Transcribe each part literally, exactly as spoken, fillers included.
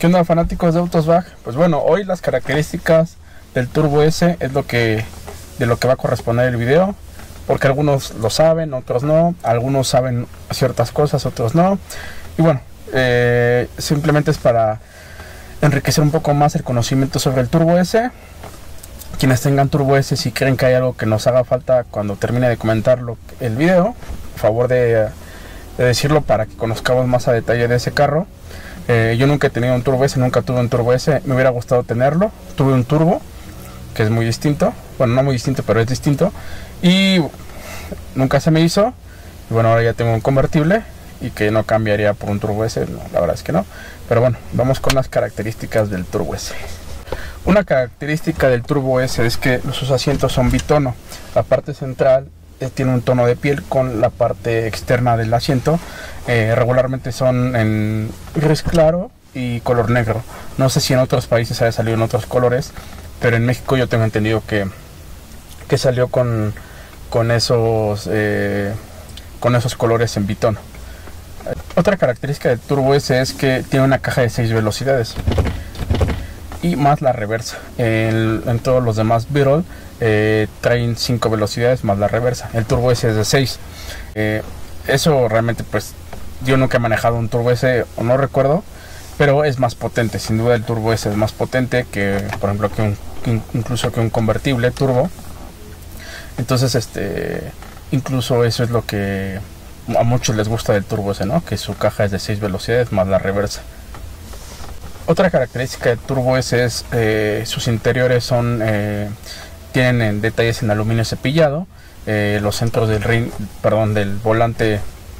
¿Qué onda, fanáticos de Autosbag? Pues bueno, hoy las características del Turbo S es lo que de lo que va a corresponder el video, porque algunos lo saben, otros no, algunos saben ciertas cosas, otros no, y bueno, eh, simplemente es para enriquecer un poco más el conocimiento sobre el Turbo S. Quienes tengan Turbo S, si creen que hay algo que nos haga falta cuando termine de comentarlo el video, por favor de, de decirlo para que conozcamos más a detalle de ese carro. Eh, yo nunca he tenido un Turbo S, nunca tuve un Turbo S, me hubiera gustado tenerlo. Tuve un Turbo, que es muy distinto, bueno, no muy distinto, pero es distinto, y nunca se me hizo. Y bueno, ahora ya tengo un convertible y que no cambiaría por un Turbo S, no, la verdad es que no. Pero bueno, vamos con las características del Turbo S. Una característica del Turbo S es que sus asientos son bitono. La parte central eh, tiene un tono de piel con la parte externa del asiento. Eh, regularmente son en gris claro y color negro. No sé si en otros países haya salido en otros colores, pero en México yo tengo entendido que, que salió con, con, esos, eh, con esos colores en bitono. Otra característica del Turbo S es que tiene una caja de seis velocidades y más la reversa. En, en todos los demás Beetle eh, traen cinco velocidades más la reversa. El Turbo S es de seis. Eh, eso realmente, pues yo nunca he manejado un Turbo S, o no recuerdo, pero es más potente. Sin duda el Turbo S es más potente que, por ejemplo, que un, que incluso que un convertible turbo. Entonces, este, incluso eso es lo que a muchos les gusta del Turbo S, ¿no? Que su caja es de seis velocidades más la reversa. Otra característica del Turbo S es eh, sus interiores son eh, tienen detalles en aluminio cepillado. Eh, los centros del ring, perdón, del volante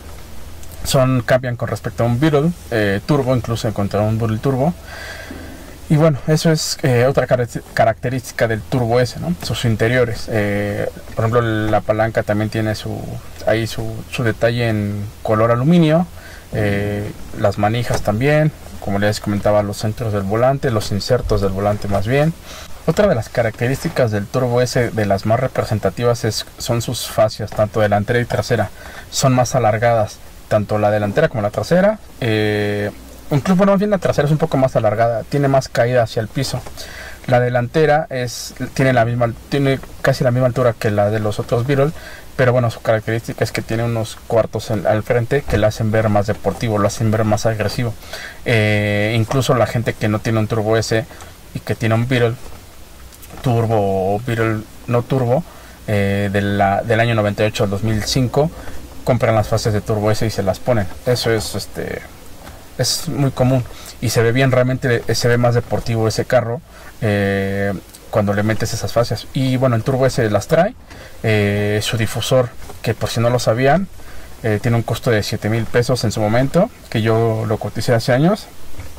son cambian con respecto a un Beetle eh, turbo, incluso contra un Beetle turbo. Y bueno, eso es eh, otra car característica del Turbo S, ¿no? Sus interiores. Eh, por ejemplo, la palanca también tiene su ahí su, su detalle en color aluminio. Eh, las manijas también. Como les comentaba, los centros del volante, los insertos del volante más bien. Otra de las características del Turbo S, de las más representativas, es, son sus fascias, tanto delantera y trasera. Son más alargadas, tanto la delantera como la trasera. Eh, incluso, bueno, más bien la trasera es un poco más alargada, tiene más caída hacia el piso. La delantera es, tiene, la misma, tiene casi la misma altura que la de los otros Beetle, pero bueno, su característica es que tiene unos cuartos en, al frente que lo hacen ver más deportivo, lo hacen ver más agresivo. Eh, incluso la gente que no tiene un Turbo S y que tiene un Beetle turbo o Beetle no turbo eh, de la, del año noventa y ocho al dos mil cinco, compran las fases de Turbo S y se las ponen. Eso es, este, es muy común y se ve bien, realmente se ve más deportivo ese carro eh, cuando le metes esas fascias. Y bueno, el Turbo S las trae. Eh, su difusor, que por si no lo sabían, eh, tiene un costo de siete mil pesos en su momento, que yo lo coticé hace años,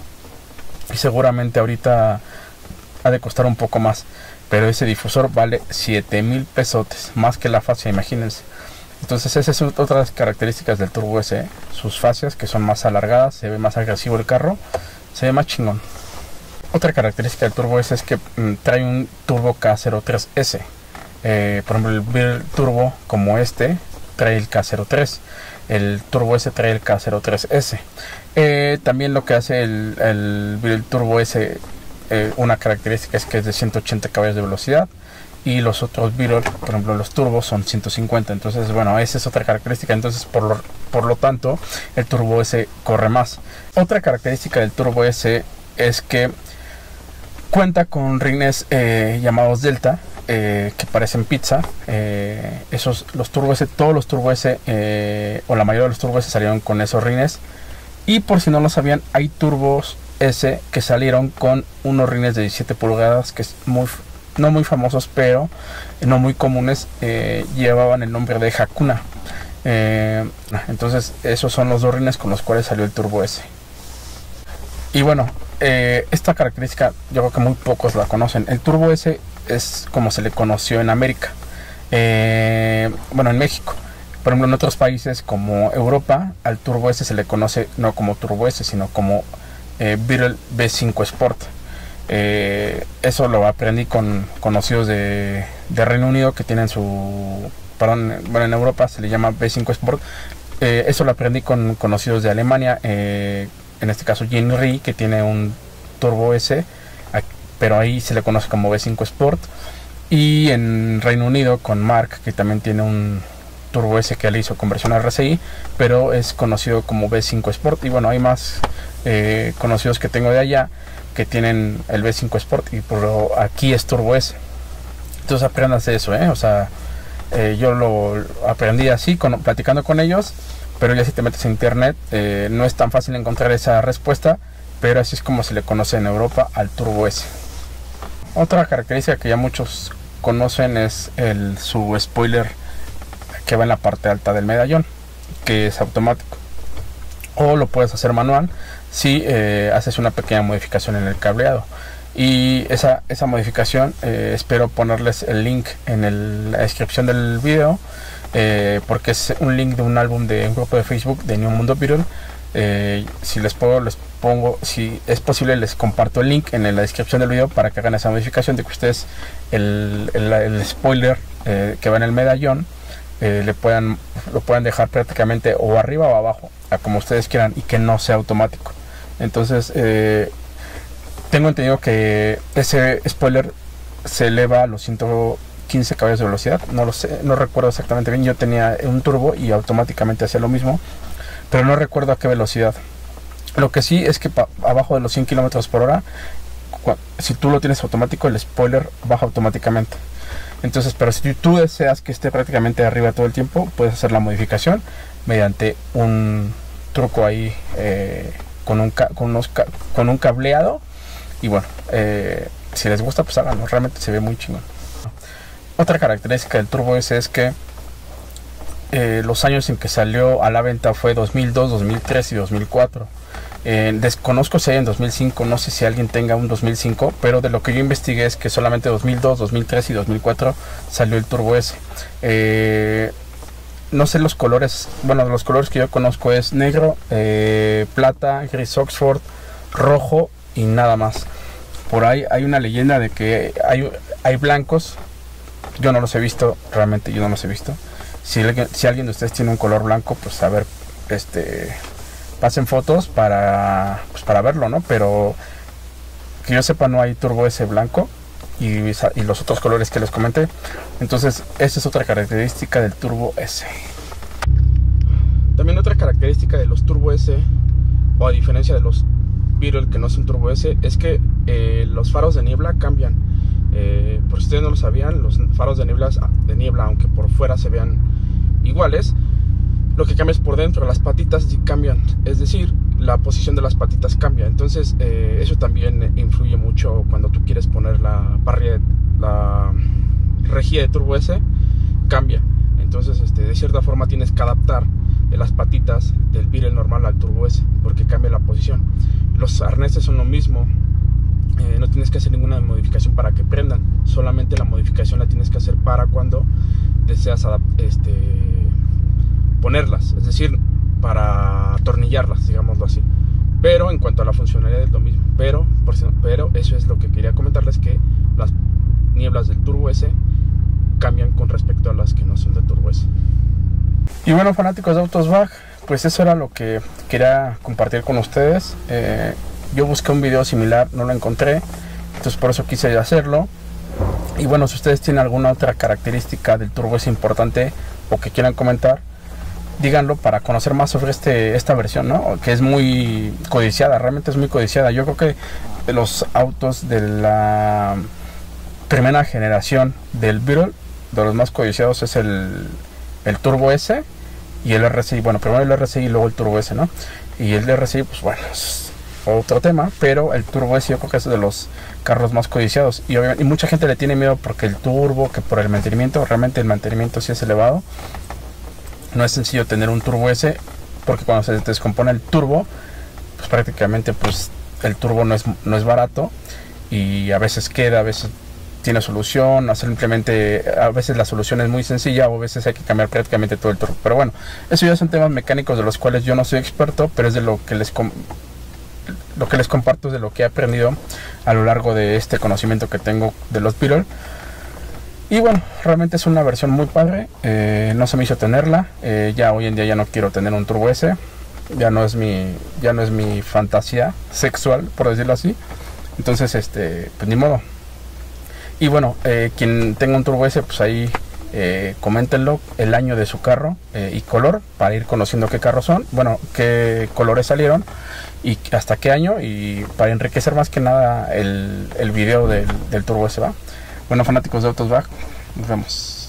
y seguramente ahorita ha de costar un poco más, pero ese difusor vale siete mil pesotes, más que la fascia, imagínense. Entonces esas son otras características del Turbo S, ¿eh? Sus fascias, que son más alargadas, se ve más agresivo el carro, se ve más chingón. Otra característica del Turbo S es que mm, trae un Turbo K cero tres S. Eh, por ejemplo, el Beetle turbo como este trae el K cero tres, el Turbo S trae el K cero tres S. Eh, también lo que hace el, el Beetle Turbo S, eh, una característica es que es de ciento ochenta caballos de velocidad, y los otros Beetle, por ejemplo los turbos, son ciento cincuenta. Entonces bueno, esa es otra característica. Entonces por lo, por lo tanto el Turbo S corre más. Otra característica del Turbo S es que cuenta con rines eh, llamados Delta, Eh, que parecen pizza. Eh, esos, los Turbo S, todos los Turbo S eh, o la mayoría de los Turbo S salieron con esos rines. Y por si no lo sabían, hay Turbos S que salieron con unos rines de diecisiete pulgadas, que es muy, no muy famosos, pero no muy comunes. Eh, llevaban el nombre de Hakuna. Eh, entonces esos son los dos rines con los cuales salió el Turbo S. Y bueno, eh, esta característica yo creo que muy pocos la conocen. El Turbo S es como se le conoció en América, eh, bueno, en México. Por ejemplo, en otros países como Europa, al Turbo S se le conoce no como Turbo S, sino como eh, Beetle B cinco Sport. Eh, eso lo aprendí con conocidos de, de Reino Unido que tienen su, perdón, bueno, en Europa se le llama B cinco Sport. Eh, eso lo aprendí con conocidos de Alemania, eh, en este caso Jinri, que tiene un Turbo S, pero ahí se le conoce como V cinco Sport. Y en Reino Unido con Mark, que también tiene un Turbo S que le hizo conversión a R S I, pero es conocido como V cinco Sport. Y bueno, hay más eh, conocidos que tengo de allá que tienen el V cinco Sport, y por aquí es Turbo S. Entonces aprendas de eso, ¿eh? O sea, eh, yo lo aprendí así, con, platicando con ellos, pero ya si te metes en internet, eh, no es tan fácil encontrar esa respuesta, pero así es como se le conoce en Europa al Turbo S. Otra característica que ya muchos conocen es el su spoiler que va en la parte alta del medallón, que es automático, o lo puedes hacer manual si eh, haces una pequeña modificación en el cableado. Y esa, esa modificación eh, espero ponerles el link en el, la descripción del video, eh, porque es un link de un álbum de un grupo de Facebook de New Mundo Beetle. Eh, si les puedo, les pongo, si es posible, les comparto el link en la descripción del video para que hagan esa modificación, de que ustedes el, el, el spoiler eh, que va en el medallón eh, le puedan, lo puedan dejar prácticamente o arriba o abajo, a como ustedes quieran, y que no sea automático. Entonces eh, tengo entendido que ese spoiler se eleva a los ciento quince caballos de velocidad, no lo sé, no recuerdo exactamente bien. Yo tenía un turbo y automáticamente hacía lo mismo, pero no recuerdo a qué velocidad. Lo que sí es que abajo de los cien kilómetros por hora, si tú lo tienes automático, el spoiler baja automáticamente. Entonces, pero si tú deseas que esté prácticamente arriba todo el tiempo, puedes hacer la modificación mediante un truco ahí eh, con, un con, unos con un cableado. Y bueno, eh, si les gusta, pues háganlo, realmente se ve muy chingón. Otra característica del Turbo S es que eh, los años en que salió a la venta fue dos mil dos, dos mil tres y dos mil cuatro. Eh, desconozco si hay en dos mil cinco, no sé si alguien tenga un dos mil cinco, pero de lo que yo investigué es que solamente dos mil dos, dos mil tres y dos mil cuatro salió el Turbo S. Eh, no sé los colores, bueno, los colores que yo conozco es negro, eh, plata, gris Oxford, rojo y nada más. Por ahí hay una leyenda de que hay, hay blancos. Yo no los he visto, realmente yo no los he visto. Si alguien, si alguien de ustedes tiene un color blanco, pues a ver, este, pasen fotos para, pues para verlo, ¿no? Pero que yo sepa, no hay Turbo S blanco y, y los otros colores que les comenté. Entonces, esa es otra característica del Turbo S. También otra característica de los Turbo S, o a diferencia de los Beetle que no son Turbo S, es que eh, los faros de niebla cambian. Eh, por si ustedes no lo sabían, los faros de niebla, de niebla, aunque por fuera se vean iguales, lo que cambia es por dentro, las patitas sí cambian, es decir, la posición de las patitas cambia. Entonces eh, eso también influye mucho cuando tú quieres poner la parrilla, la rejilla de Turbo S, cambia. Entonces este, de cierta forma tienes que adaptar las patitas del Beetle normal al Turbo S, porque cambia la posición. Los arneses son lo mismo. Eh, no tienes que hacer ninguna modificación para que prendan, solamente la modificación la tienes que hacer para cuando deseas este, ponerlas, es decir, para atornillarlas, digámoslo así. Pero en cuanto a la funcionalidad es lo mismo, pero, por si no, pero eso es lo que quería comentarles, que las nieblas del Turbo S cambian con respecto a las que no son de Turbo S. Y bueno, fanáticos de Autos Bag, pues eso era lo que quería compartir con ustedes. eh, Yo busqué un video similar, no lo encontré, entonces por eso quise hacerlo. Y bueno, si ustedes tienen alguna otra característica del Turbo S importante o que quieran comentar, díganlo para conocer más sobre este, esta versión, ¿no? Que es muy codiciada, realmente es muy codiciada. Yo creo que de los autos de la primera generación del Beetle, de los más codiciados es el, el Turbo S y el R S I. Bueno, primero el R S I y luego el Turbo S, ¿no? Y el R S I, pues bueno, es otro tema, pero el Turbo S yo creo que es de los carros más codiciados. Y, y mucha gente le tiene miedo porque el turbo, que por el mantenimiento, realmente el mantenimiento sí es elevado. No es sencillo tener un Turbo S, porque cuando se descompone el turbo, pues prácticamente pues el turbo no es, no es barato, y a veces queda, a veces tiene solución, simplemente a veces la solución es muy sencilla, o a veces hay que cambiar prácticamente todo el turbo. Pero bueno, eso ya son temas mecánicos de los cuales yo no soy experto, pero es de lo que les lo que les comparto, de lo que he aprendido a lo largo de este conocimiento que tengo de los Beetle. Y bueno, realmente es una versión muy padre. Eh, no se me hizo tenerla. Eh, ya hoy en día ya no quiero tener un Turbo S. Ya no es mi, ya no es mi fantasía sexual, por decirlo así. Entonces, este, pues ni modo. Y bueno, eh, quien tenga un Turbo S, pues ahí eh, coméntenlo, el año de su carro eh, y color, para ir conociendo qué carros son, bueno, qué colores salieron y hasta qué año, y para enriquecer más que nada el, el video del, del Turbo S, ¿va? Bueno, fanáticos de Autos Bag, nos vemos.